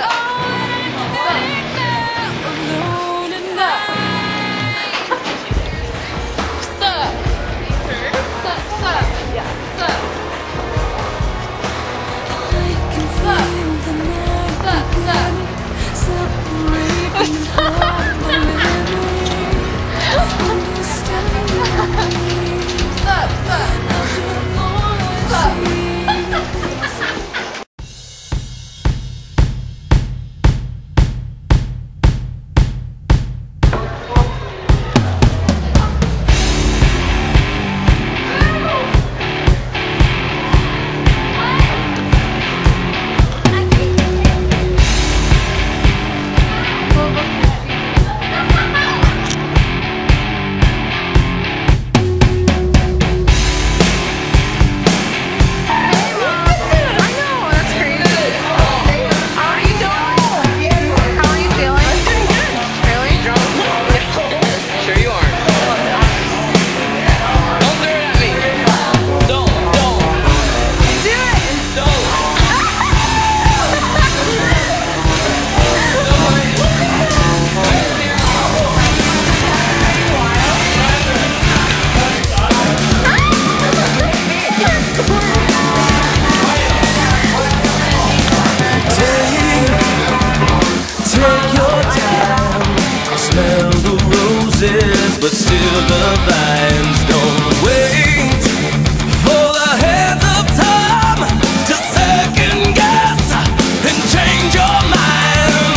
but still the vines don't wait for the hands of time to second guess and change your mind.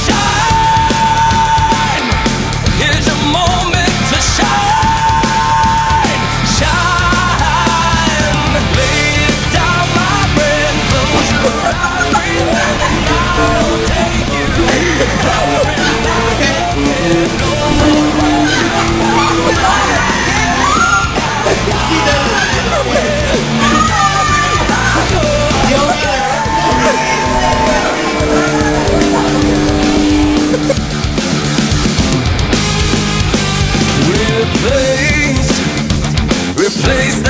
Shine, here's your moment to shine. Shine, lay it down, my friend, close your eyes and I'll take you far in my head. Replace